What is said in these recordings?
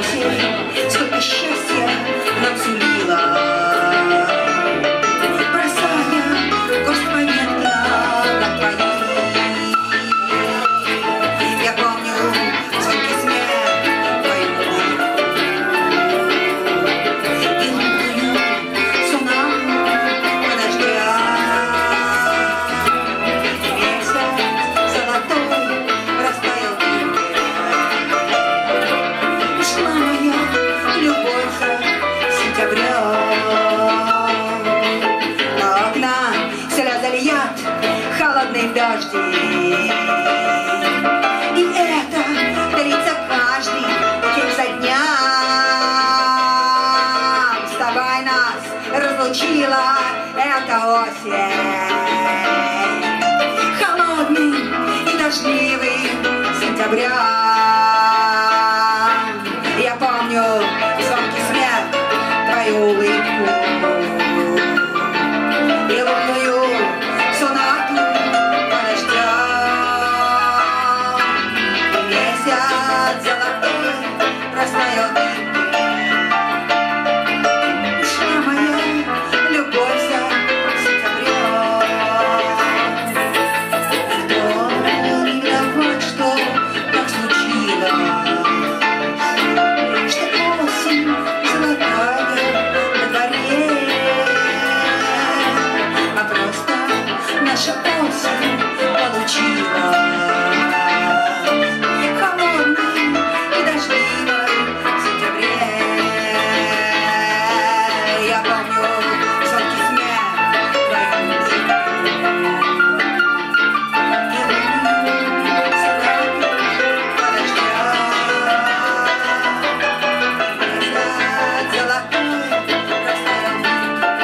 осень столько счастья нам сулила, бросая горсть монет на твои. Я помню звонкий смех твою и лунную сонату подождя. Месяц золотой растаял в дымке. Ушла моя любовь за сентября. На окна слезы льет холодные дожди. И это длится каждый день за дня. С тобой нас разлучила эта осень. Холодный и дождливый сентября. Я помню звонкий смех, твою улыбку и лунную сонату подождя. И месяц золотой растаял в дымке. Ушла моя любовь за сентября. Никто не виноват, что так случилось, что осень золотая на дворе, а просто наша осень получилась холодной и дождливой в сентябре. Я помню звонкий смех твою и лунную сонату подождя. Месяц золотой растаял в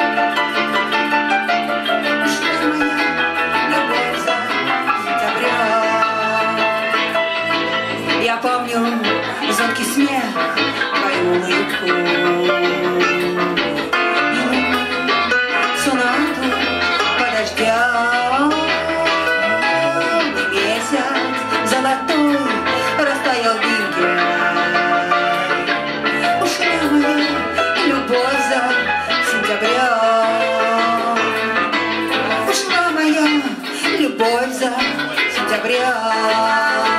дымке. Ушла моя любовь за сентября. Я помню звонкий смех, твою улыбку и лунную сонату подождя. И месяц золотой растаял в дымке. Ушла моя любовь за сентября. Ушла моя любовь за сентября.